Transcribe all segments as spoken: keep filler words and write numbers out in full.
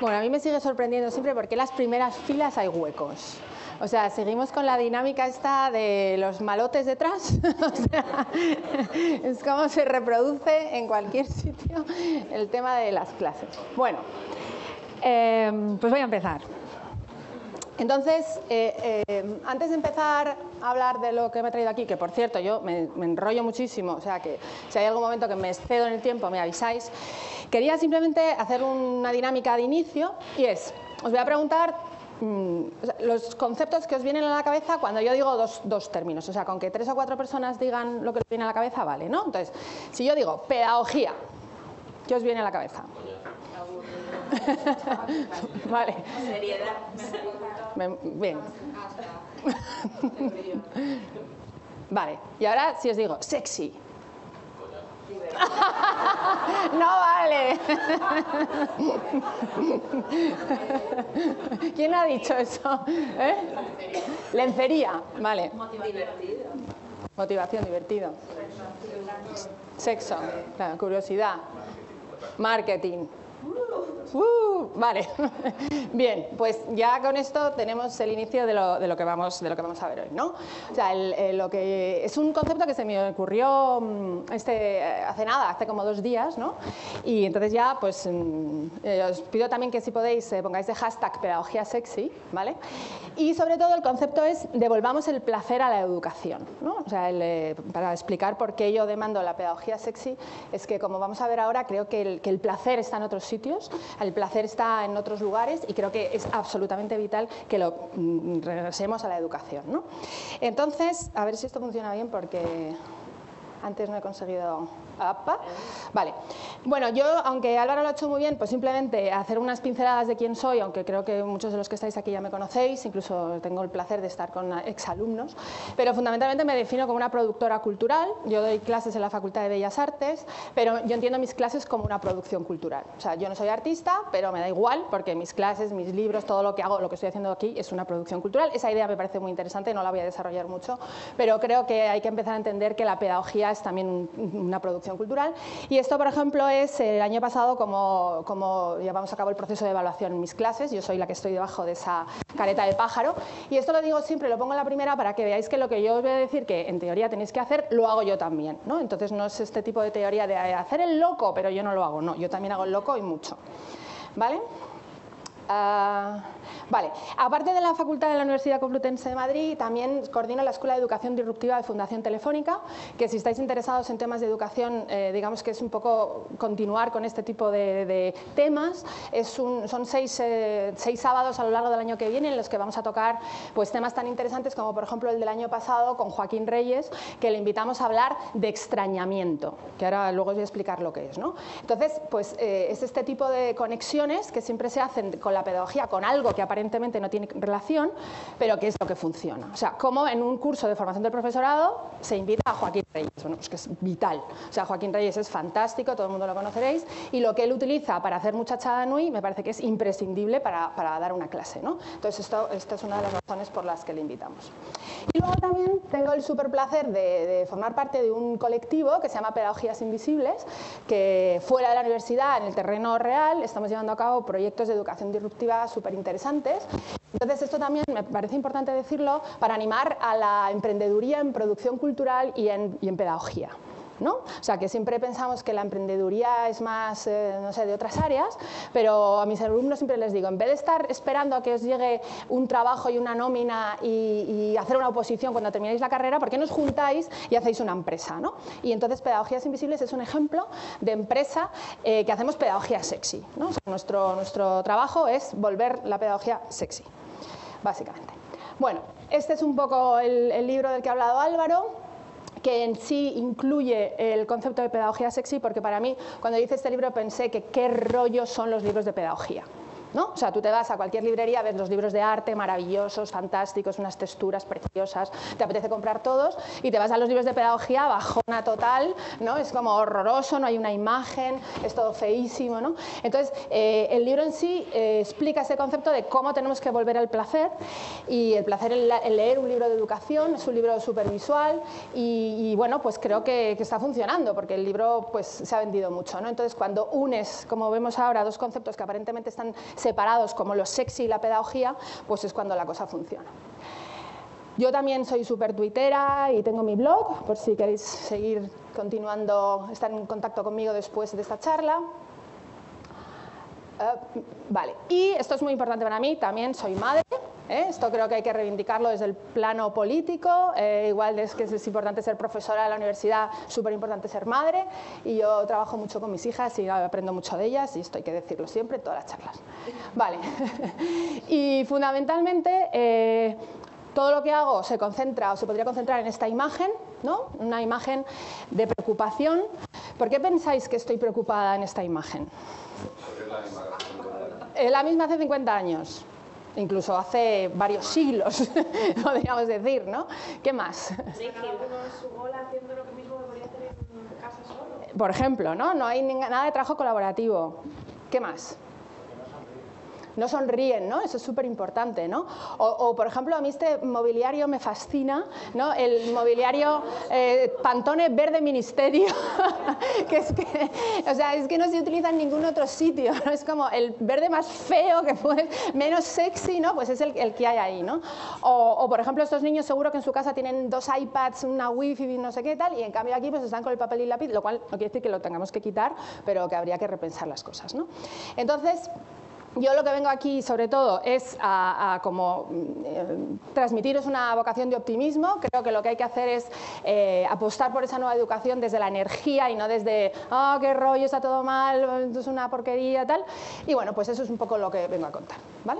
Bueno, a mí me sigue sorprendiendo siempre porque en las primeras filas hay huecos. O sea, seguimos con la dinámica esta de los malotes detrás. O sea, es como se reproduce en cualquier sitio el tema de las clases. Bueno, eh, pues voy a empezar. Entonces, eh, eh, antes de empezar a hablar de lo que me he traído aquí, que por cierto yo me, me enrollo muchísimo, o sea que si hay algún momento que me excedo en el tiempo me avisáis, quería simplemente hacer una dinámica de inicio y es, os voy a preguntar mmm, los conceptos que os vienen a la cabeza cuando yo digo dos, dos términos, o sea, con que tres o cuatro personas digan lo que les viene a la cabeza, vale, ¿no? Entonces, si yo digo pedagogía, ¿qué os viene a la cabeza? Vale. Seriedad. Bien. Vale. Y ahora si os digo sexy. No vale. ¿Quién ha dicho eso? ¿Eh? Lencería. Vale. Divertido. Motivación, divertido. Sexo. Claro, curiosidad. Marketing. Uh, vale, bien, pues ya con esto tenemos el inicio de lo, de lo, que, vamos, de lo que vamos a ver hoy, ¿no? O sea, el, el, lo que, es un concepto que se me ocurrió este, hace nada, hace como dos días, ¿no? Y entonces ya, pues, eh, os pido también que si podéis eh, pongáis de hashtag pedagogía sexy, ¿vale? Y sobre todo el concepto es devolvamos el placer a la educación, ¿no? O sea, el, eh, para explicar por qué yo demando la pedagogía sexy, es que como vamos a ver ahora, creo que el, que el placer está en otros sitios, el placer está en otros lugares y creo que es absolutamente vital que lo mm, regresemos a la educación, ¿no? Entonces, a ver si esto funciona bien porque antes no he conseguido... Apa. Vale. Bueno, yo, aunque Álvaro lo ha hecho muy bien, pues simplemente hacer unas pinceladas de quién soy, aunque creo que muchos de los que estáis aquí ya me conocéis, incluso tengo el placer de estar con exalumnos, pero fundamentalmente me defino como una productora cultural. Yo doy clases en la Facultad de Bellas Artes, pero yo entiendo mis clases como una producción cultural. O sea, yo no soy artista, pero me da igual, porque mis clases, mis libros, todo lo que hago, lo que estoy haciendo aquí es una producción cultural. Esa idea me parece muy interesante, no la voy a desarrollar mucho, pero creo que hay que empezar a entender que la pedagogía es también un, una producción cultural. Y esto, por ejemplo, es el año pasado como, como llevamos a cabo el proceso de evaluación en mis clases. Yo soy la que estoy debajo de esa careta de pájaro. Y esto lo digo siempre, lo pongo en la primera para que veáis que lo que yo os voy a decir que en teoría tenéis que hacer, lo hago yo también, ¿no? Entonces no es este tipo de teoría de hacer el loco, pero yo no lo hago. No, yo también hago el loco y mucho. ¿Vale? Uh, vale, aparte de la Facultad de la Universidad Complutense de Madrid, también coordino la Escuela de Educación Disruptiva de Fundación Telefónica, que si estáis interesados en temas de educación, eh, digamos que es un poco continuar con este tipo de, de temas. Es un, son seis, eh, seis sábados a lo largo del año que viene en los que vamos a tocar pues, temas tan interesantes como por ejemplo el del año pasado con Joaquín Reyes, que le invitamos a hablar de extrañamiento, que ahora luego os voy a explicar lo que es, ¿no? Entonces, pues eh, es este tipo de conexiones que siempre se hacen con la pedagogía, con algo que aparentemente no tiene relación, pero que es lo que funciona. O sea, como en un curso de formación del profesorado se invita a Joaquín Reyes, bueno, pues que es vital. O sea, Joaquín Reyes es fantástico, todo el mundo lo conoceréis, y lo que él utiliza para hacer muchachada nui me parece que es imprescindible para, para dar una clase, ¿no? Entonces, esto, esta es una de las razones por las que le invitamos. Y luego también tengo el súper placer de, de formar parte de un colectivo que se llama Pedagogías Invisibles, que fuera de la universidad, en el terreno real, estamos llevando a cabo proyectos de educación disruptiva súper interesantes. Entonces, esto también me parece importante decirlo para animar a la emprendeduría en producción cultural y en, y en pedagogía, ¿no? O sea, que siempre pensamos que la emprendeduría es más, eh, no sé, de otras áreas, pero a mis alumnos siempre les digo, en vez de estar esperando a que os llegue un trabajo y una nómina y, y hacer una oposición cuando termináis la carrera, ¿por qué no os juntáis y hacéis una empresa, ¿no? Y entonces Pedagogías Invisibles es un ejemplo de empresa eh, que hacemos pedagogía sexy, ¿no? O sea, nuestro, nuestro trabajo es volver la pedagogía sexy, básicamente. Bueno, este es un poco el, el libro del que ha hablado Álvaro, que en sí incluye el concepto de pedagogía sexy, porque para mí, cuando hice este libro, pensé que qué rollo son los libros de pedagogía, ¿no? O sea, tú te vas a cualquier librería, ves los libros de arte maravillosos, fantásticos, unas texturas preciosas, te apetece comprar todos, y te vas a los libros de pedagogía, bajona total, ¿no? Es como horroroso, no hay una imagen, es todo feísimo, ¿no? Entonces, eh, el libro en sí eh, explica ese concepto de cómo tenemos que volver al placer, y el placer en, la, en leer un libro de educación, es un libro súper visual, y, y bueno, pues creo que, que está funcionando, porque el libro pues se ha vendido mucho, ¿no? Entonces, cuando unes, como vemos ahora, dos conceptos que aparentemente están separados como lo sexy y la pedagogía, pues es cuando la cosa funciona. Yo también soy súper tuitera y tengo mi blog, por si queréis seguir continuando, estar en contacto conmigo después de esta charla. Uh, vale, y esto es muy importante para mí, también soy madre, ¿eh? Esto creo que hay que reivindicarlo desde el plano político, eh, igual es que es importante ser profesora de la universidad, súper importante ser madre, y yo trabajo mucho con mis hijas y aprendo mucho de ellas, y esto hay que decirlo siempre en todas las charlas. Vale, y fundamentalmente eh, todo lo que hago se concentra o se podría concentrar en esta imagen, ¿no? Una imagen de preocupación. ¿Por qué pensáis que estoy preocupada en esta imagen? Eh, la misma hace cincuenta años, incluso hace varios siglos, podríamos decir, ¿no? ¿Qué más? Por ejemplo, ¿no? No hay nada de trabajo colaborativo. ¿Qué más? No sonríen, ¿no? Eso es súper importante, ¿no? O, o, por ejemplo, a mí este mobiliario me fascina, ¿no? El mobiliario eh, Pantone verde ministerio, que es que, o sea, es que no se utiliza en ningún otro sitio, ¿no? Es como el verde más feo que puede, menos sexy, ¿no? Pues es el, el que hay ahí, ¿no? O, o, por ejemplo, estos niños seguro que en su casa tienen dos iPads, una wifi, no sé qué tal, y en cambio aquí pues están con el papel y lápiz, lo cual no quiere decir que lo tengamos que quitar, pero que habría que repensar las cosas, ¿no? Entonces, yo lo que vengo aquí, sobre todo, es a, a como eh, transmitiros una vocación de optimismo. Creo que lo que hay que hacer es eh, apostar por esa nueva educación desde la energía y no desde, oh, qué rollo, está todo mal, esto es una porquería, tal. Y bueno, pues eso es un poco lo que vengo a contar, ¿vale?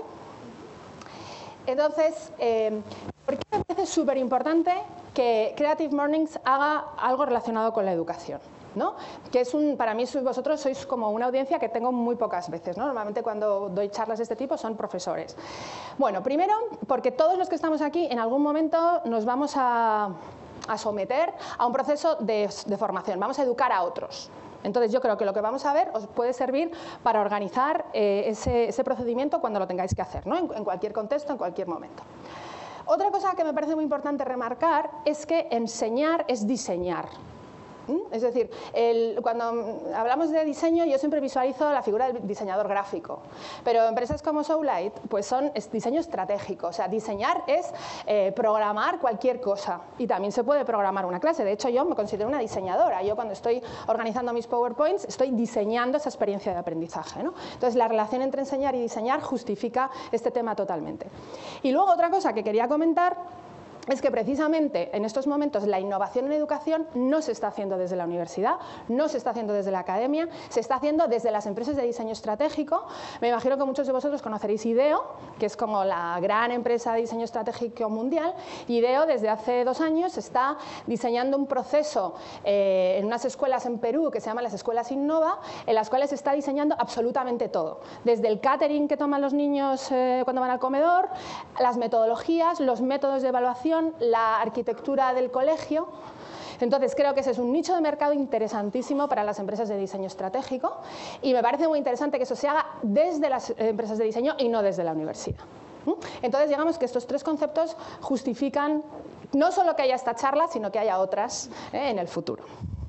Entonces, eh, ¿por qué me parece súper importante que Creative Mornings haga algo relacionado con la educación? ¿No? Que es un, para mí vosotros sois como una audiencia que tengo muy pocas veces, ¿no? Normalmente cuando doy charlas de este tipo son profesores. Bueno, primero porque todos los que estamos aquí en algún momento nos vamos a, a someter a un proceso de, de formación, vamos a educar a otros. Entonces yo creo que lo que vamos a ver os puede servir para organizar eh, ese, ese procedimiento cuando lo tengáis que hacer, ¿no? en, en cualquier contexto, en cualquier momento. Otra cosa que me parece muy importante remarcar es que enseñar es diseñar. Es decir, el, cuando hablamos de diseño yo siempre visualizo la figura del diseñador gráfico, pero empresas como Soulight pues son es diseño estratégico, o sea, diseñar es eh, programar cualquier cosa y también se puede programar una clase. De hecho yo me considero una diseñadora, yo cuando estoy organizando mis PowerPoints estoy diseñando esa experiencia de aprendizaje, ¿no? Entonces la relación entre enseñar y diseñar justifica este tema totalmente. Y luego otra cosa que quería comentar es que precisamente en estos momentos la innovación en educación no se está haciendo desde la universidad, no se está haciendo desde la academia, se está haciendo desde las empresas de diseño estratégico. Me imagino que muchos de vosotros conoceréis IDEO, que es como la gran empresa de diseño estratégico mundial. IDEO desde hace dos años está diseñando un proceso eh, en unas escuelas en Perú que se llaman las escuelas Innova, en las cuales se está diseñando absolutamente todo, desde el catering que toman los niños eh, cuando van al comedor, las metodologías, los métodos de evaluación, la arquitectura del colegio. Entonces creo que ese es un nicho de mercado interesantísimo para las empresas de diseño estratégico y me parece muy interesante que eso se haga desde las empresas de diseño y no desde la universidad. Entonces digamos que estos tres conceptos justifican no solo que haya esta charla, sino que haya otras eh, en el futuro.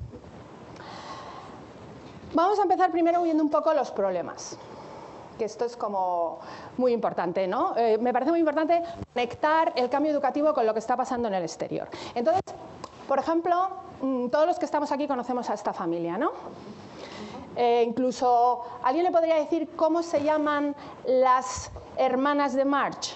Vamos a empezar primero viendo un poco los problemas, que esto es como muy importante, ¿no? Eh, me parece muy importante conectar el cambio educativo con lo que está pasando en el exterior. Entonces, por ejemplo, todos los que estamos aquí conocemos a esta familia, ¿no? Eh, incluso, ¿alguien le podría decir cómo se llaman las hermanas de Marge?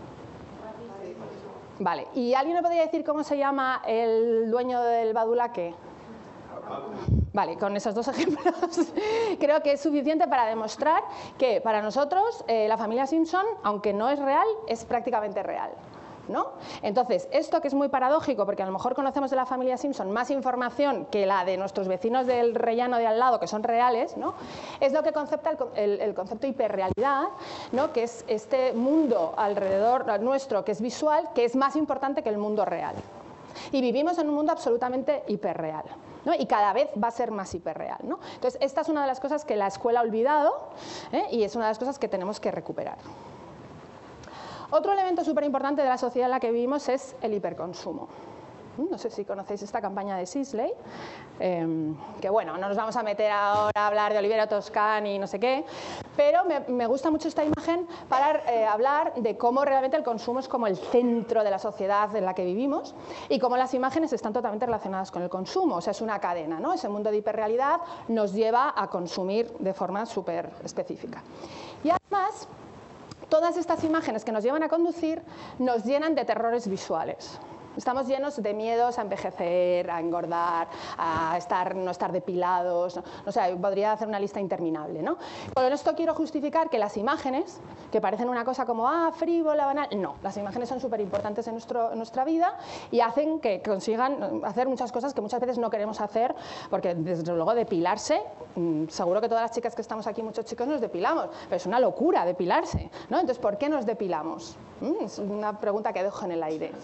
Vale, ¿y alguien le podría decir cómo se llama el dueño del Badulaque? Vale, con esos dos ejemplos creo que es suficiente para demostrar que para nosotros eh, la familia Simpson, aunque no es real, es prácticamente real, ¿no? Entonces, esto que es muy paradójico, porque a lo mejor conocemos de la familia Simpson más información que la de nuestros vecinos del rellano de al lado, que son reales, ¿no? Es lo que concepta el, el, el concepto hiperrealidad, ¿no? Que es este mundo alrededor nuestro que es visual, que es más importante que el mundo real. Y vivimos en un mundo absolutamente hiperreal, ¿no? Y cada vez va a ser más hiperreal, ¿no? Entonces, esta es una de las cosas que la escuela ha olvidado, ¿eh? Y es una de las cosas que tenemos que recuperar. Otro elemento súper importante de la sociedad en la que vivimos es el hiperconsumo. No sé si conocéis esta campaña de Sisley, eh, que bueno, no nos vamos a meter ahora a hablar de Oliviero Toscani y no sé qué, pero me, me gusta mucho esta imagen para eh, hablar de cómo realmente el consumo es como el centro de la sociedad en la que vivimos y cómo las imágenes están totalmente relacionadas con el consumo, o sea, es una cadena, ¿no? Ese mundo de hiperrealidad nos lleva a consumir de forma súper específica. Y además, todas estas imágenes que nos llevan a conducir nos llenan de terrores visuales. Estamos llenos de miedos a envejecer, a engordar, a estar, no estar depilados, ¿no? O sea, podría hacer una lista interminable, ¿no? Con esto quiero justificar que las imágenes, que parecen una cosa como, ah, frívola, banal, no, las imágenes son súper importantes en, nuestro, en nuestra vida y hacen que consigan hacer muchas cosas que muchas veces no queremos hacer, porque desde luego depilarse, seguro que todas las chicas que estamos aquí, muchos chicos nos depilamos, pero es una locura depilarse, ¿no? Entonces, ¿por qué nos depilamos? Es una pregunta que dejo en el aire.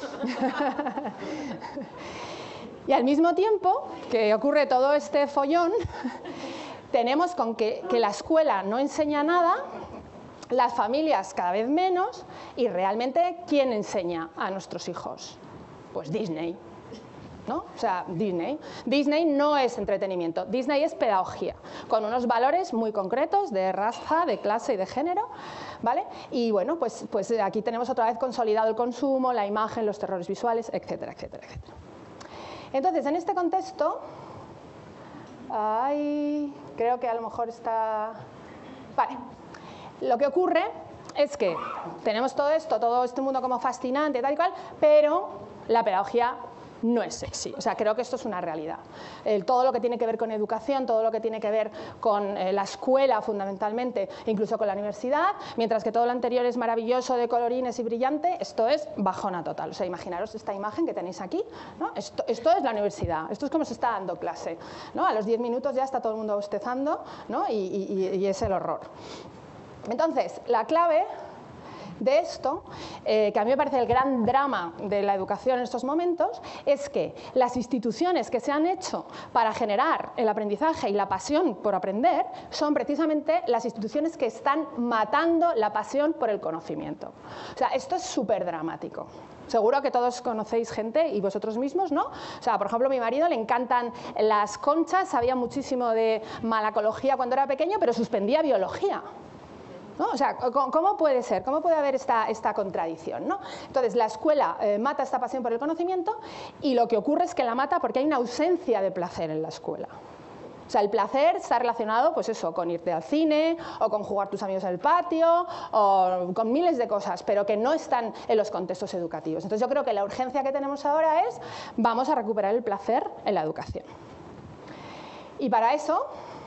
Y al mismo tiempo que ocurre todo este follón, tenemos con que, que la escuela no enseña nada, las familias cada vez menos, y realmente, ¿quién enseña a nuestros hijos? Pues Disney, ¿no? O sea, Disney. Disney no es entretenimiento, Disney es pedagogía, con unos valores muy concretos de raza, de clase y de género, ¿vale? Y bueno, pues, pues aquí tenemos otra vez consolidado el consumo, la imagen, los terrores visuales, etcétera, etcétera, etcétera. Entonces, en este contexto, ay, creo que a lo mejor está... Vale, lo que ocurre es que tenemos todo esto, todo este mundo como fascinante, tal y cual, pero la pedagogía no es sexy. O sea, creo que esto es una realidad. El, todo lo que tiene que ver con educación, todo lo que tiene que ver con eh, la escuela fundamentalmente, incluso con la universidad, mientras que todo lo anterior es maravilloso, de colorines y brillante, esto es bajona total. O sea, imaginaros esta imagen que tenéis aquí, ¿no? Esto, esto es la universidad, esto es como se está dando clase, ¿no? A los diez minutos ya está todo el mundo bostezando, ¿no? y, y, y es el horror. Entonces, la clave de esto, eh, que a mí me parece el gran drama de la educación en estos momentos, es que las instituciones que se han hecho para generar el aprendizaje y la pasión por aprender son precisamente las instituciones que están matando la pasión por el conocimiento. O sea, esto es súper dramático. Seguro que todos conocéis gente, y vosotros mismos, ¿no? O sea, por ejemplo, a mi marido le encantan las conchas, sabía muchísimo de malacología cuando era pequeño, pero suspendía biología. ¿No? O sea, ¿cómo puede ser? ¿Cómo puede haber esta, esta contradicción? ¿No? Entonces, la escuela eh, mata esta pasión por el conocimiento y lo que ocurre es que la mata porque hay una ausencia de placer en la escuela. O sea, el placer está relacionado, pues eso, con irte al cine, o con jugar tus amigos en el patio, o con miles de cosas, pero que no están en los contextos educativos. Entonces, yo creo que la urgencia que tenemos ahora es, vamos a recuperar el placer en la educación. Y para eso...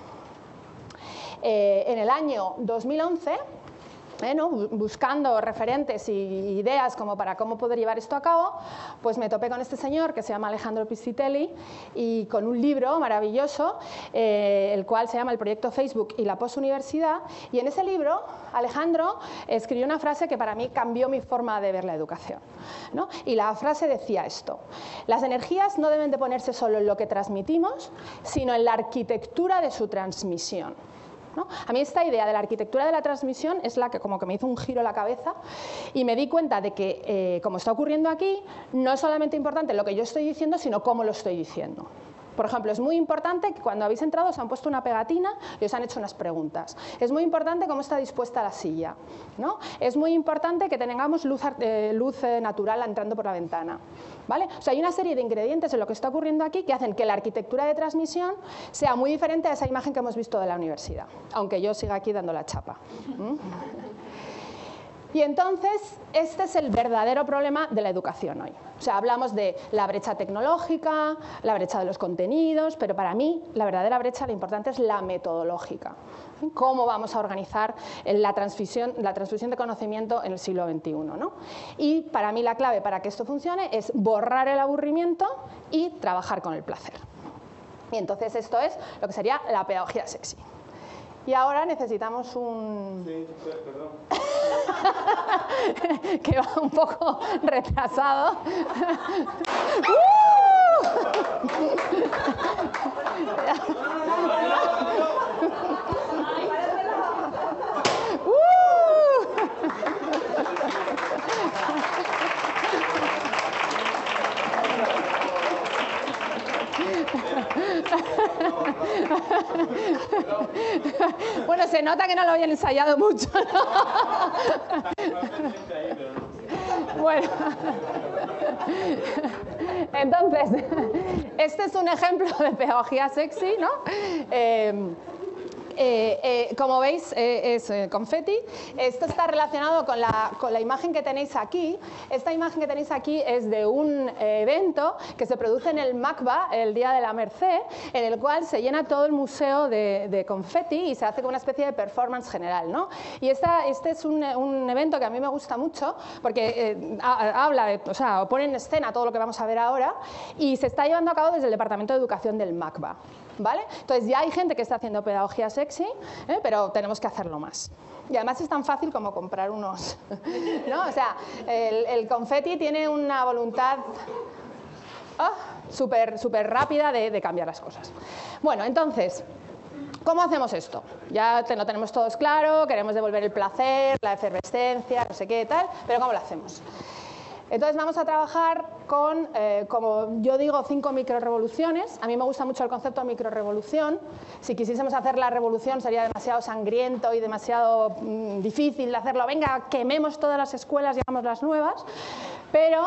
Eh, en el año dos mil once, eh, ¿no? buscando referentes y ideas como para cómo poder llevar esto a cabo, pues me topé con este señor que se llama Alejandro Piscitelli y con un libro maravilloso, eh, el cual se llama El Proyecto Facebook y la Postuniversidad, y en ese libro Alejandro escribió una frase que para mí cambió mi forma de ver la educación, ¿no? Y la frase decía esto: las energías no deben de ponerse solo en lo que transmitimos, sino en la arquitectura de su transmisión. ¿No? A mí esta idea de la arquitectura de la transmisión es la que como que me hizo un giro en la cabeza y me di cuenta de que, eh, como está ocurriendo aquí, no es solamente importante lo que yo estoy diciendo, sino cómo lo estoy diciendo. Por ejemplo, es muy importante que cuando habéis entrado os han puesto una pegatina y os han hecho unas preguntas. Es muy importante cómo está dispuesta la silla, ¿no? Es muy importante que tengamos luz, eh, luz eh, natural entrando por la ventana, ¿vale? O sea, hay una serie de ingredientes en lo que está ocurriendo aquí que hacen que la arquitectura de transmisión sea muy diferente a esa imagen que hemos visto de la universidad, aunque yo siga aquí dando la chapa. ¿Mm? Y entonces, este es el verdadero problema de la educación hoy. O sea, hablamos de la brecha tecnológica, la brecha de los contenidos, pero para mí la verdadera brecha, lo importante es la metodológica. ¿Cómo vamos a organizar la transmisión, la transmisión de conocimiento en el siglo veintiuno, ¿no? Y para mí la clave para que esto funcione es borrar el aburrimiento y trabajar con el placer. Y entonces esto es lo que sería la pedagogía sexy. Y ahora necesitamos un... Sí, perdón. que va un poco retrasado. Bueno, se nota que no lo habían ensayado mucho, ¿no? Bueno, entonces, este es un ejemplo de pedagogía sexy, ¿no? Eh, Eh, eh, como veis, eh, es eh, confeti. Esto está relacionado con la, con la imagen que tenéis aquí. Esta imagen que tenéis aquí es de un eh, evento que se produce en el MACBA, el Día de la Merced, en el cual se llena todo el museo de, de confeti y se hace como una especie de performance general, ¿no? Y esta, este es un, un evento que a mí me gusta mucho porque eh, habla, de, o sea, pone en escena todo lo que vamos a ver ahora y se está llevando a cabo desde el Departamento de Educación del MACBA. ¿Vale? Entonces ya hay gente que está haciendo pedagogía sexy, ¿eh? Pero tenemos que hacerlo más. Y además es tan fácil como comprar unos, ¿no? O sea, el, el confeti tiene una voluntad oh, súper súper rápida de, de cambiar las cosas. Bueno, entonces, ¿cómo hacemos esto? Ya te, lo tenemos todos claro, queremos devolver el placer, la efervescencia, no sé qué tal, pero ¿cómo lo hacemos? Entonces vamos a trabajar con, eh, como yo digo, cinco microrevoluciones. A mí me gusta mucho el concepto de microrevolución. Si quisiésemos hacer la revolución sería demasiado sangriento y demasiado mmm, difícil de hacerlo. Venga, quememos todas las escuelas y hagamos las nuevas. Pero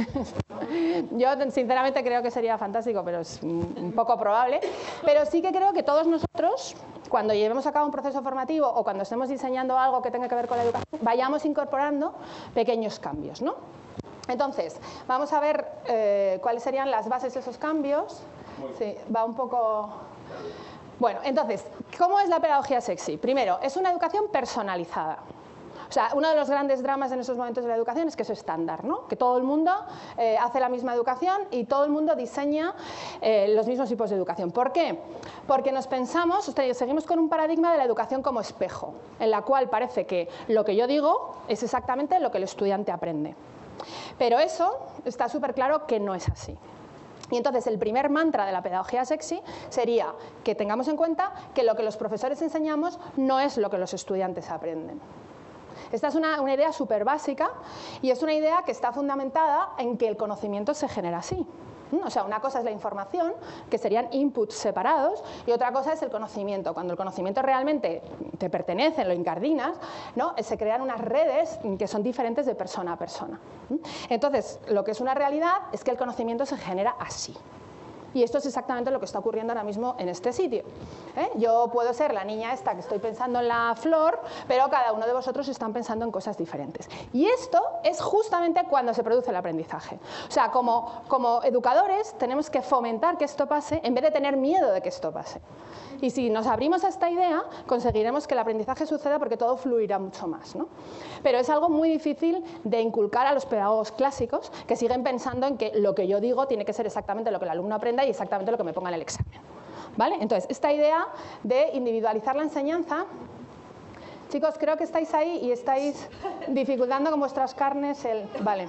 yo sinceramente creo que sería fantástico, pero es un poco probable. Pero sí que creo que todos nosotros, cuando llevemos a cabo un proceso formativo o cuando estemos diseñando algo que tenga que ver con la educación, vayamos incorporando pequeños cambios, ¿no? Entonces, vamos a ver eh, cuáles serían las bases de esos cambios. Sí, va un poco... Bueno, entonces, ¿cómo es la pedagogía sexy? Primero, es una educación personalizada. O sea, uno de los grandes dramas en estos momentos de la educación es que es estándar, ¿no? Que todo el mundo eh, hace la misma educación y todo el mundo diseña eh, los mismos tipos de educación. ¿Por qué? Porque nos pensamos, o sea, seguimos con un paradigma de la educación como espejo, en la cual parece que lo que yo digo es exactamente lo que el estudiante aprende. Pero eso está súper claro que no es así. Y entonces el primer mantra de la pedagogía sexy sería que tengamos en cuenta que lo que los profesores enseñamos no es lo que los estudiantes aprenden. Esta es una, una idea súper básica y es una idea que está fundamentada en que el conocimiento se genera así. O sea, una cosa es la información, que serían inputs separados, y otra cosa es el conocimiento. Cuando el conocimiento realmente te pertenece, lo incardinas, ¿no? Se crean unas redes que son diferentes de persona a persona. Entonces, lo que es una realidad es que el conocimiento se genera así. Y esto es exactamente lo que está ocurriendo ahora mismo en este sitio. ¿Eh? Yo puedo ser la niña esta que estoy pensando en la flor, pero cada uno de vosotros están pensando en cosas diferentes. Y esto es justamente cuando se produce el aprendizaje. O sea, como, como educadores tenemos que fomentar que esto pase en vez de tener miedo de que esto pase. Y si nos abrimos a esta idea, conseguiremos que el aprendizaje suceda porque todo fluirá mucho más, ¿no? Pero es algo muy difícil de inculcar a los pedagogos clásicos que siguen pensando en que lo que yo digo tiene que ser exactamente lo que el alumno aprenda y exactamente lo que me ponga en el examen. ¿Vale? Entonces, esta idea de individualizar la enseñanza... Chicos, creo que estáis ahí y estáis dificultando con vuestras carnes el... Vale.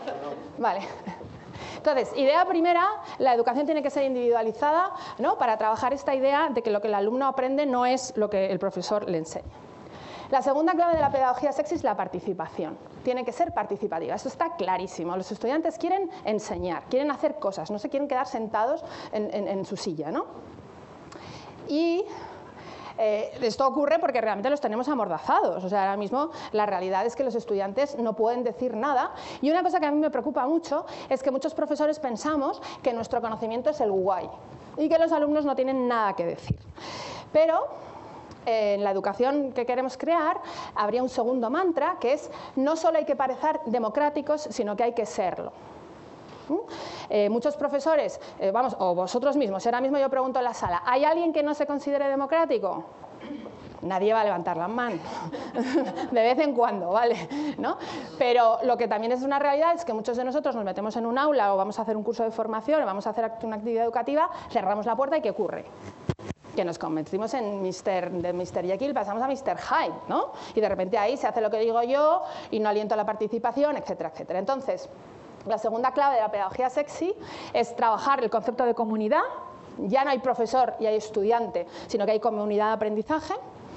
Vale. Entonces, idea primera, la educación tiene que ser individualizada, ¿no? Para trabajar esta idea de que lo que el alumno aprende no es lo que el profesor le enseña. La segunda clave de la pedagogía sexy es la participación. Tiene que ser participativa, eso está clarísimo. Los estudiantes quieren enseñar, quieren hacer cosas, no se quieren quedar sentados en, en, en su silla, ¿no? Y... Eh, esto ocurre porque realmente los tenemos amordazados. O sea, ahora mismo la realidad es que los estudiantes no pueden decir nada. Y una cosa que a mí me preocupa mucho es que muchos profesores pensamos que nuestro conocimiento es el guay y que los alumnos no tienen nada que decir. Pero eh, en la educación que queremos crear habría un segundo mantra que es: no solo hay que parecer democráticos, sino que hay que serlo. ¿Mm? Eh, muchos profesores, eh, vamos, o vosotros mismos, ahora mismo yo pregunto en la sala, ¿hay alguien que no se considere democrático? Nadie va a levantar la mano, de vez en cuando, ¿vale? ¿No? Pero lo que también es una realidad es que muchos de nosotros nos metemos en un aula o vamos a hacer un curso de formación o vamos a hacer una actividad educativa, cerramos la puerta y ¿qué ocurre? Que nos convertimos en mister de mister Jekyll, pasamos a mister Hyde, ¿no? Y de repente ahí se hace lo que digo yo y no aliento la participación, etcétera, etcétera. Entonces, la segunda clave de la pedagogía sexy es trabajar el concepto de comunidad. Ya no hay profesor y hay estudiante, sino que hay comunidad de aprendizaje.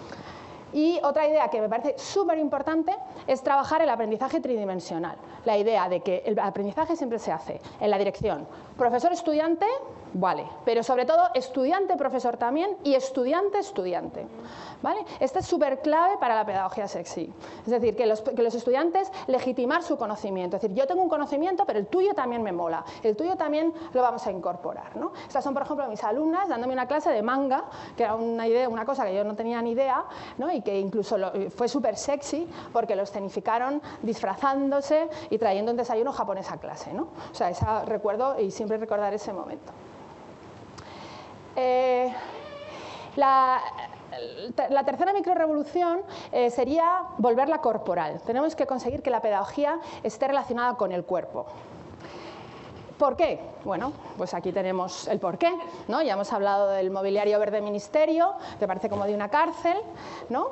Y otra idea que me parece súper importante es trabajar el aprendizaje tridimensional. La idea de que el aprendizaje siempre se hace en la dirección profesor-estudiante, vale, pero sobre todo estudiante, profesor también, y estudiante, estudiante. ¿Vale? Esta es súper clave para la pedagogía sexy. Es decir, que los, que los estudiantes legitimar su conocimiento. Es decir, yo tengo un conocimiento, pero el tuyo también me mola. El tuyo también lo vamos a incorporar, ¿no? Estas son, por ejemplo, mis alumnas dándome una clase de manga, que era una idea, una cosa que yo no tenía ni idea, ¿no? Y que incluso lo, fue súper sexy porque lo escenificaron disfrazándose y trayendo un desayuno japonés a clase, ¿no? O sea, esa, recuerdo y siempre recordaré ese momento. Eh, la... La tercera microrevolución eh, sería volverla corporal. Tenemos que conseguir que la pedagogía esté relacionada con el cuerpo. ¿Por qué? Bueno, pues aquí tenemos el por qué, ¿no? Ya hemos hablado del mobiliario verde ministerio, que parece como de una cárcel, ¿no?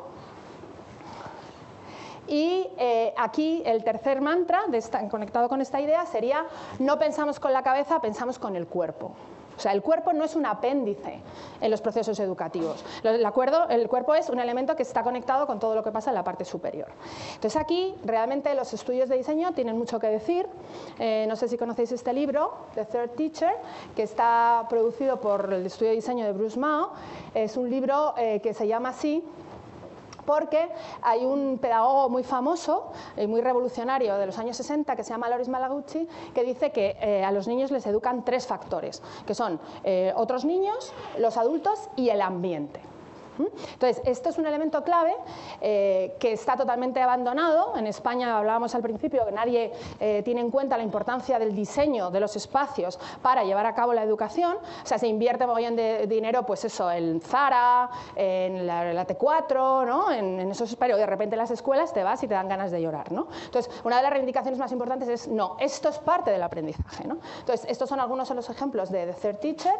Y eh, aquí el tercer mantra, de esta, conectado con esta idea, sería: no pensamos con la cabeza, pensamos con el cuerpo. O sea, el cuerpo no es un apéndice en los procesos educativos. El, acuerdo, el cuerpo es un elemento que está conectado con todo lo que pasa en la parte superior. Entonces aquí realmente los estudios de diseño tienen mucho que decir. Eh, no sé si conocéis este libro, The Third Teacher, que está producido por el estudio de diseño de Bruce Mao. Es un libro eh, que se llama así porque hay un pedagogo muy famoso y muy revolucionario de los años sesenta que se llama Loris Malaguchi, que dice que eh, a los niños les educan tres factores, que son eh, otros niños, los adultos y el ambiente. Entonces, esto es un elemento clave eh, que está totalmente abandonado. En España hablábamos al principio que nadie eh, tiene en cuenta la importancia del diseño de los espacios para llevar a cabo la educación. O sea, se invierte mogollón de dinero, pues eso, en Zara, en la, la T cuatro, ¿no? en, en esos, pero de repente en las escuelas te vas y te dan ganas de llorar, ¿no? Entonces, una de las reivindicaciones más importantes es, no, esto es parte del aprendizaje, ¿no? Entonces, estos son algunos de los ejemplos de The Third Teacher,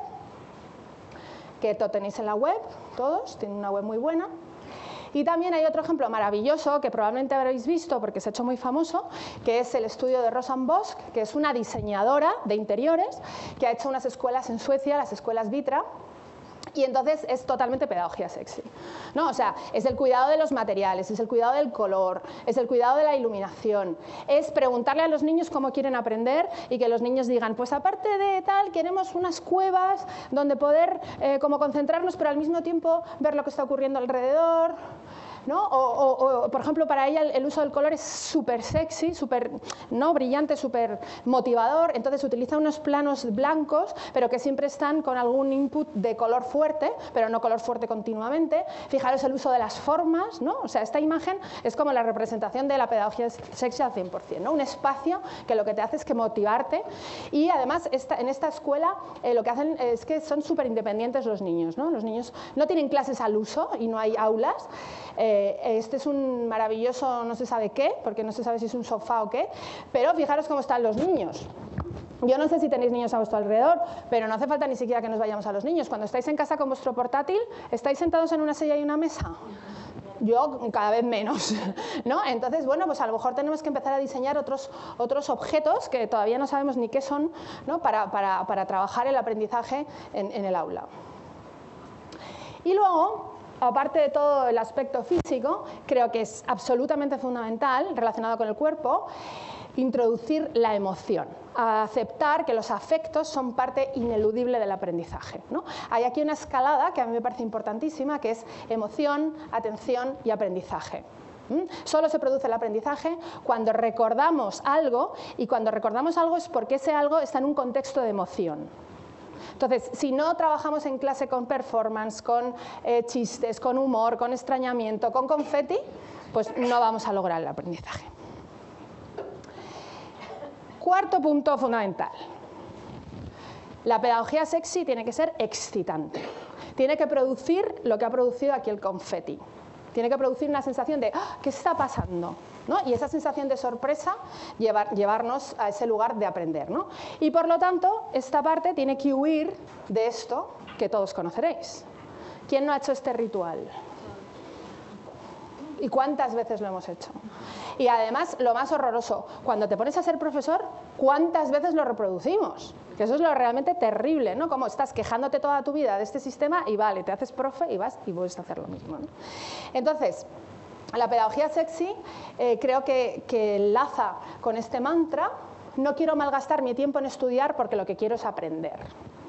que lo tenéis en la web, todos, tienen una web muy buena. Y también hay otro ejemplo maravilloso que probablemente habréis visto porque se ha hecho muy famoso, que es el estudio de Rosanne Bosch, que es una diseñadora de interiores que ha hecho unas escuelas en Suecia, las escuelas Vitra. Y entonces es totalmente pedagogía sexy, ¿no? O sea, es el cuidado de los materiales, es el cuidado del color, es el cuidado de la iluminación, es preguntarle a los niños cómo quieren aprender y que los niños digan, pues aparte de tal, queremos unas cuevas donde poder eh, como concentrarnos, pero al mismo tiempo ver lo que está ocurriendo alrededor, ¿no? O, o, o, por ejemplo, para ella el, el uso del color es súper sexy, súper, ¿no? brillante, súper motivador. Entonces utiliza unos planos blancos, pero que siempre están con algún input de color fuerte, pero no color fuerte continuamente. Fijaros el uso de las formas, ¿no? O sea, esta imagen es como la representación de la pedagogía sexy al cien por cien, ¿no? Un espacio que lo que te hace es que motivarte. Y además, esta, en esta escuela eh, lo que hacen es que son súper independientes los niños, ¿no? Los niños no tienen clases al uso y no hay aulas. Eh, este es un maravilloso no se sabe qué, porque no se sabe si es un sofá o qué, pero fijaros cómo están los niños. Yo no sé si tenéis niños a vuestro alrededor, pero no hace falta ni siquiera que nos vayamos a los niños. Cuando estáis en casa con vuestro portátil, ¿estáis sentados en una silla y una mesa? Yo cada vez menos, ¿no? Entonces, bueno, pues a lo mejor tenemos que empezar a diseñar otros, otros objetos que todavía no sabemos ni qué son, ¿no? para, para, para trabajar el aprendizaje en, en el aula. Y luego, aparte de todo el aspecto físico, creo que es absolutamente fundamental, relacionado con el cuerpo, introducir la emoción, a aceptar que los afectos son parte ineludible del aprendizaje, ¿no? Hay aquí una escalada que a mí me parece importantísima, que es emoción, atención y aprendizaje. ¿Mm? Solo se produce el aprendizaje cuando recordamos algo, y cuando recordamos algo es porque ese algo está en un contexto de emoción. Entonces, si no trabajamos en clase con performance, con eh, chistes, con humor, con extrañamiento, con confeti, pues no vamos a lograr el aprendizaje. Cuarto punto fundamental. La pedagogía sexy tiene que ser excitante. Tiene que producir lo que ha producido aquí el confeti. Tiene que producir una sensación de ¡ah! ¿Qué está pasando? ¿No? Y esa sensación de sorpresa llevar, llevarnos a ese lugar de aprender, ¿no? Y por lo tanto, esta parte tiene que huir de esto que todos conoceréis. ¿Quién no ha hecho este ritual? ¿Y cuántas veces lo hemos hecho? Y además, lo más horroroso, cuando te pones a ser profesor, ¿cuántas veces lo reproducimos? Que eso es lo realmente terrible, ¿no? Como estás quejándote toda tu vida de este sistema y vale, te haces profe y vas y vuelves a hacer lo mismo, ¿no? Entonces, la pedagogía sexy eh, creo que, que enlaza con este mantra: no quiero malgastar mi tiempo en estudiar porque lo que quiero es aprender.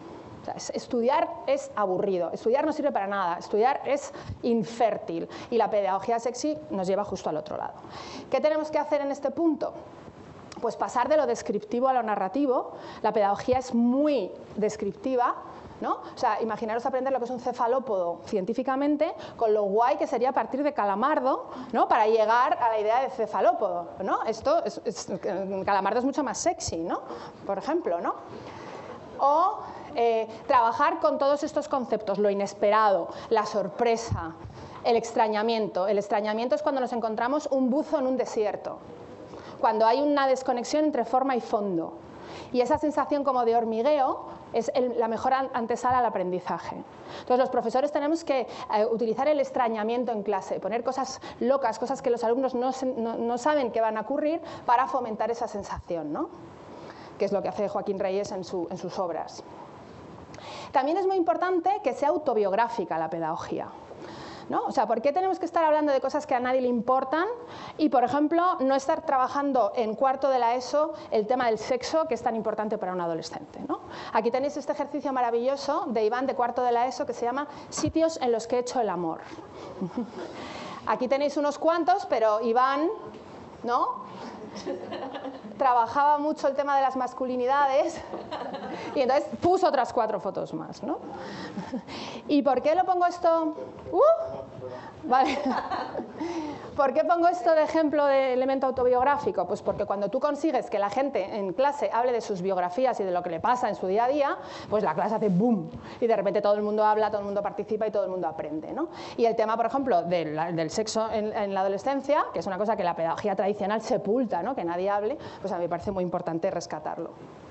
O sea, es, estudiar es aburrido, estudiar no sirve para nada, estudiar es infértil y la pedagogía sexy nos lleva justo al otro lado. ¿Qué tenemos que hacer en este punto? Pues pasar de lo descriptivo a lo narrativo. La pedagogía es muy descriptiva, ¿no? O sea, imaginaros aprender lo que es un cefalópodo científicamente, con lo guay que sería partir de Calamardo, ¿no? Para llegar a la idea de cefalópodo, ¿no? Esto es, es, Calamardo es mucho más sexy, ¿no? Por ejemplo, ¿no? O eh, trabajar con todos estos conceptos, lo inesperado, la sorpresa, el extrañamiento. El extrañamiento es cuando nos encontramos un buzo en un desierto, cuando hay una desconexión entre forma y fondo. Y esa sensación como de hormigueo es el, la mejor antesala al aprendizaje. Entonces los profesores tenemos que eh, utilizar el extrañamiento en clase, poner cosas locas, cosas que los alumnos no, no, no saben que van a ocurrir para fomentar esa sensación, ¿no? Que es lo que hace Joaquín Reyes en, su, en sus obras. También es muy importante que sea autobiográfica la pedagogía, ¿no? O sea, ¿por qué tenemos que estar hablando de cosas que a nadie le importan y, por ejemplo, no estar trabajando en cuarto de la ESO el tema del sexo, que es tan importante para un adolescente, ¿no? Aquí tenéis este ejercicio maravilloso de Iván de cuarto de la ESO que se llama Sitios en los que he hecho el amor. Aquí tenéis unos cuantos, pero Iván, ¿no?, trabajaba mucho el tema de las masculinidades y entonces puso otras cuatro fotos más, ¿no? ¿Y por qué lo pongo esto? Uh, vale. ¿Por qué pongo esto de ejemplo de elemento autobiográfico? Pues porque cuando tú consigues que la gente en clase hable de sus biografías y de lo que le pasa en su día a día, pues la clase hace boom y de repente todo el mundo habla, todo el mundo participa y todo el mundo aprende, ¿no? Y el tema, por ejemplo, del, del sexo en, en la adolescencia, que es una cosa que la pedagogía tradicional sepulta, ¿no?, que nadie hable, pues a mí me parece muy importante rescatarlo.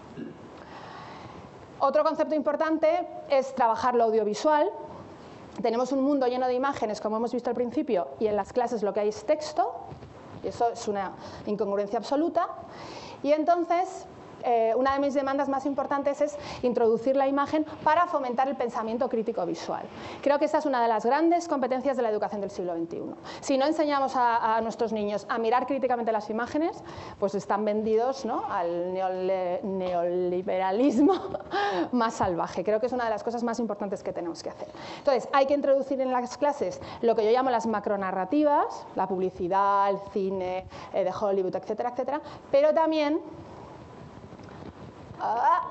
Otro concepto importante es trabajar lo audiovisual. Tenemos un mundo lleno de imágenes, como hemos visto al principio, y en las clases lo que hay es texto, y eso es una incongruencia absoluta. Y entonces, eh, una de mis demandas más importantes es introducir la imagen para fomentar el pensamiento crítico visual. Creo que esta es una de las grandes competencias de la educación del siglo veintiuno. Si no enseñamos a, a nuestros niños a mirar críticamente las imágenes, pues están vendidos, ¿no?, al neole, neoliberalismo más salvaje. Creo que es una de las cosas más importantes que tenemos que hacer. Entonces, hay que introducir en las clases lo que yo llamo las macronarrativas, la publicidad, el cine eh, de Hollywood, etcétera, etcétera, pero también Ah.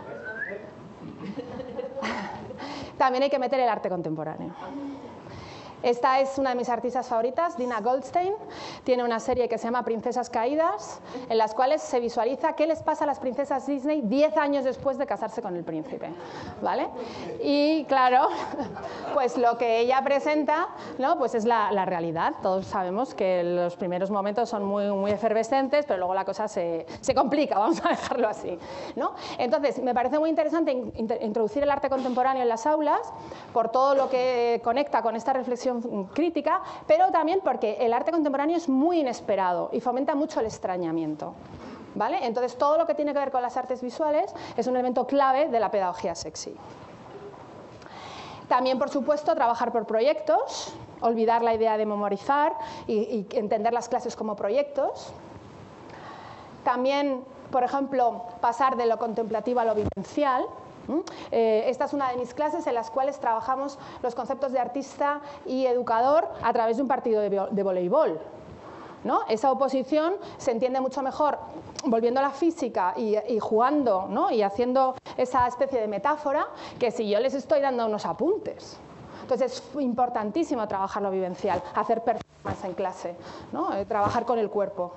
también hay que meter el arte contemporáneo. Esta es una de mis artistas favoritas, Dina Goldstein. Tiene una serie que se llama Princesas Caídas, en las cuales se visualiza qué les pasa a las princesas Disney diez años después de casarse con el príncipe, ¿vale? Y claro, pues lo que ella presenta, ¿no?, pues es la, la realidad. Todos sabemos que los primeros momentos son muy, muy efervescentes, pero luego la cosa se, se complica, vamos a dejarlo así, ¿no? Entonces, me parece muy interesante in, introducir el arte contemporáneo en las aulas por todo lo que conecta con esta reflexión crítica, pero también porque el arte contemporáneo es muy inesperado y fomenta mucho el extrañamiento, ¿vale? Entonces, todo lo que tiene que ver con las artes visuales es un elemento clave de la pedagogía sexy. También, por supuesto, trabajar por proyectos, olvidar la idea de memorizar y, y entender las clases como proyectos. También, por ejemplo, pasar de lo contemplativo a lo vivencial. Eh, esta es una de mis clases en las cuales trabajamos los conceptos de artista y educador a través de un partido de, de voleibol, ¿no? Esa oposición se entiende mucho mejor volviendo a la física y, y jugando, ¿no?, y haciendo esa especie de metáfora, que si yo les estoy dando unos apuntes. Entonces es importantísimo trabajar lo vivencial, hacer performance en clase, ¿no?, eh, trabajar con el cuerpo.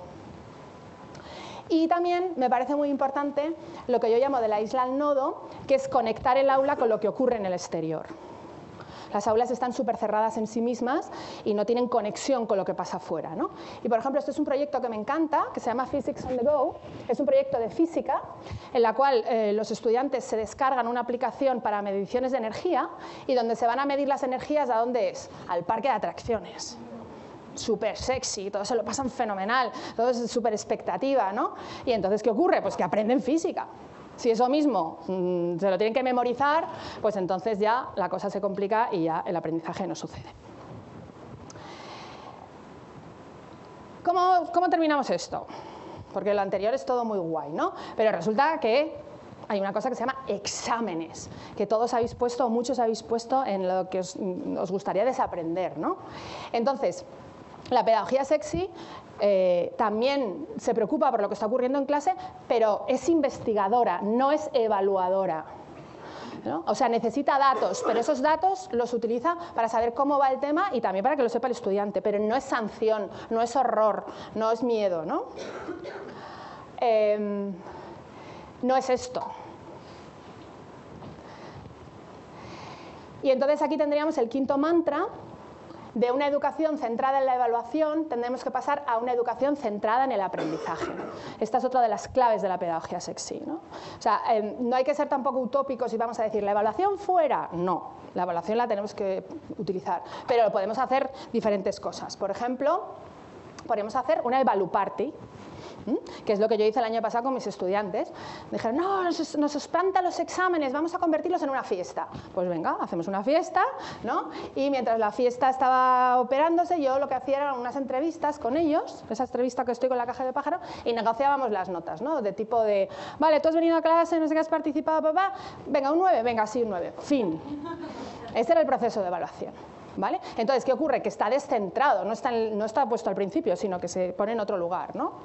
Y también me parece muy importante lo que yo llamo de la isla al nodo, que es conectar el aula con lo que ocurre en el exterior. Las aulas están súper cerradas en sí mismas y no tienen conexión con lo que pasa afuera, ¿no? Y, por ejemplo, este es un proyecto que me encanta, que se llama Physics on the Go. Es un proyecto de física en la cual eh, los estudiantes se descargan una aplicación para mediciones de energía y donde se van a medir las energías, ¿a dónde es? Al parque de atracciones. Súper sexy, todos se lo pasan fenomenal, todo es súper expectativa, ¿no? Y entonces, ¿qué ocurre? Pues que aprenden física. Si eso mismo mmm, se lo tienen que memorizar, pues entonces ya la cosa se complica y ya el aprendizaje no sucede. ¿Cómo, cómo terminamos esto? Porque lo anterior es todo muy guay, ¿no? Pero resulta que hay una cosa que se llama exámenes, que todos habéis puesto, o muchos habéis puesto en lo que os, os gustaría desaprender, ¿no? Entonces, la pedagogía sexy eh, también se preocupa por lo que está ocurriendo en clase, pero es investigadora, no es evaluadora, ¿no? O sea, necesita datos, pero esos datos los utiliza para saber cómo va el tema y también para que lo sepa el estudiante, pero no es sanción, no es horror, no es miedo, ¿no? Eh, no es esto. Y entonces aquí tendríamos el quinto mantra. De una educación centrada en la evaluación tendremos que pasar a una educación centrada en el aprendizaje. Esta es otra de las claves de la pedagogía sexy, ¿no? O sea, eh, no hay que ser tampoco utópicos y vamos a decir, ¿la evaluación fuera? No, la evaluación la tenemos que utilizar, pero podemos hacer diferentes cosas. Por ejemplo, podemos hacer una evaluparty, que es lo que yo hice el año pasado con mis estudiantes. Dijeron, no, nos, nos espantan los exámenes, vamos a convertirlos en una fiesta. Pues venga, hacemos una fiesta, ¿no? Y mientras la fiesta estaba operándose, yo lo que hacía eran unas entrevistas con ellos, esa entrevista que estoy con la caja de pájaro, y negociábamos las notas, ¿no? De tipo de, vale, tú has venido a clase, no sé qué has participado, papá, venga, un nueve, venga, sí, un nueve, fin. Ese era el proceso de evaluación. ¿Vale? Entonces, ¿qué ocurre? Que está descentrado, no está, no está puesto al principio, sino que se pone en otro lugar, ¿no?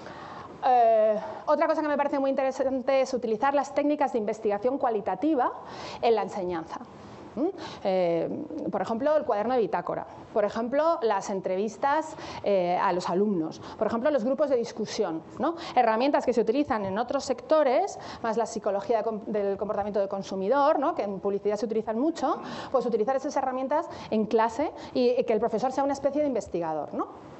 Eh, otra cosa que me parece muy interesante es utilizar las técnicas de investigación cualitativa en la enseñanza. ¿Mm? Eh, por ejemplo, el cuaderno de bitácora, por ejemplo, las entrevistas eh, a los alumnos, por ejemplo, los grupos de discusión, ¿no? Herramientas que se utilizan en otros sectores, más la psicología del comportamiento del consumidor, ¿no? Que en publicidad se utilizan mucho, pues utilizar esas herramientas en clase y que el profesor sea una especie de investigador, ¿no?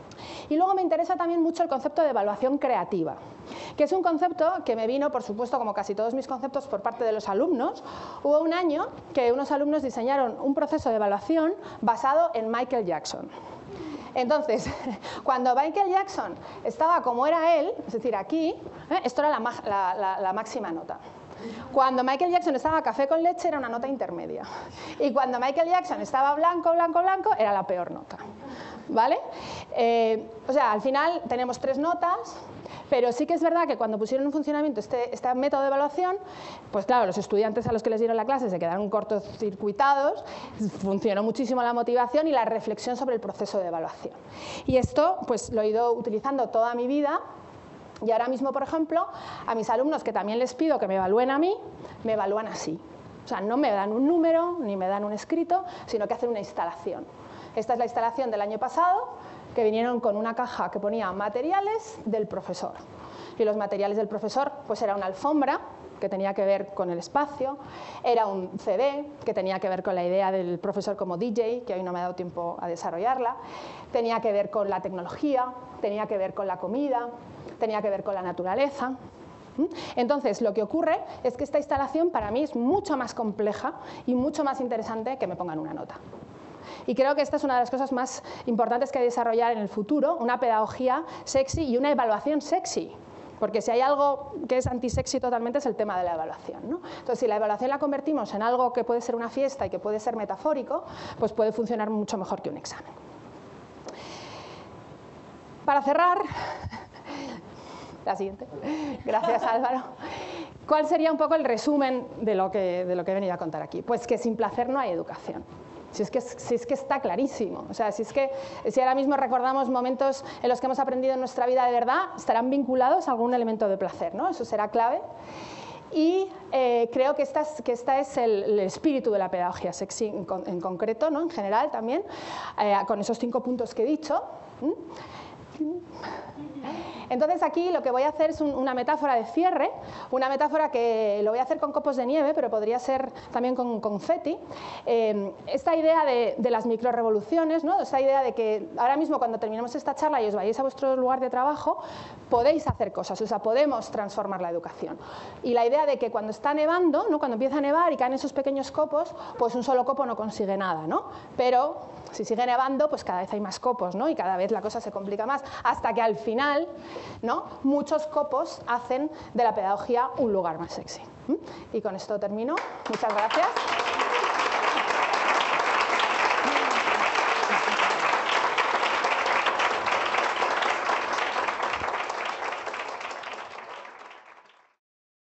Y luego me interesa también mucho el concepto de evaluación creativa, que es un concepto que me vino, por supuesto, como casi todos mis conceptos, por parte de los alumnos. Hubo un año que unos alumnos diseñaron un proceso de evaluación basado en Michael Jackson. Entonces, cuando Michael Jackson estaba como era él, es decir, aquí, ¿eh? Esto era la, la, la, la máxima nota. Cuando Michael Jackson estaba café con leche era una nota intermedia. Y cuando Michael Jackson estaba blanco, blanco, blanco, era la peor nota. ¿Vale? Eh, o sea, al final tenemos tres notas, pero sí que es verdad que cuando pusieron en funcionamiento este, este método de evaluación, pues claro, los estudiantes a los que les dieron la clase se quedaron cortocircuitados, funcionó muchísimo la motivación y la reflexión sobre el proceso de evaluación. Y esto pues lo he ido utilizando toda mi vida. Y ahora mismo, por ejemplo, a mis alumnos, que también les pido que me evalúen a mí, me evalúan así. O sea, no me dan un número, ni me dan un escrito, sino que hacen una instalación. Esta es la instalación del año pasado, que vinieron con una caja que ponía materiales del profesor. Y los materiales del profesor, pues era una alfombra, que tenía que ver con el espacio, era un ce de, que tenía que ver con la idea del profesor como D J, que hoy no me ha dado tiempo a desarrollarla, tenía que ver con la tecnología, tenía que ver con la comida, tenía que ver con la naturaleza. Entonces, lo que ocurre es que esta instalación para mí es mucho más compleja y mucho más interesante que me pongan una nota. Y creo que esta es una de las cosas más importantes que hay que desarrollar en el futuro, una pedagogía sexy y una evaluación sexy. Porque si hay algo que es antisexy totalmente es el tema de la evaluación, ¿no? Entonces, si la evaluación la convertimos en algo que puede ser una fiesta y que puede ser metafórico, pues puede funcionar mucho mejor que un examen. Para cerrar, la siguiente. Gracias, Álvaro. ¿Cuál sería un poco el resumen de lo que, de lo que he venido a contar aquí? Pues que sin placer no hay educación. Si es, que, si es que está clarísimo. O sea, si es que si ahora mismo recordamos momentos en los que hemos aprendido en nuestra vida de verdad, estarán vinculados a algún elemento de placer, ¿no? Eso será clave. Y eh, creo que esta es, que esta es el, el espíritu de la pedagogía sexy en, con, en concreto, ¿no? En general también, eh, con esos cinco puntos que he dicho. ¿Mm? Entonces aquí lo que voy a hacer es un, una metáfora de cierre, una metáfora que lo voy a hacer con copos de nieve, pero podría ser también con confeti. Eh, esta idea de, de las microrevoluciones, ¿no? Esta idea de que ahora mismo cuando terminemos esta charla y os vayáis a vuestro lugar de trabajo, podéis hacer cosas, o sea, podemos transformar la educación. Y la idea de que cuando está nevando, ¿no? Cuando empieza a nevar y caen esos pequeños copos, pues un solo copo no consigue nada, ¿no? Pero si sigue nevando, pues cada vez hay más copos, ¿no? Y cada vez la cosa se complica más, hasta que al final, ¿no? Muchos copos hacen de la pedagogía un lugar más sexy. Y con esto termino. Muchas gracias.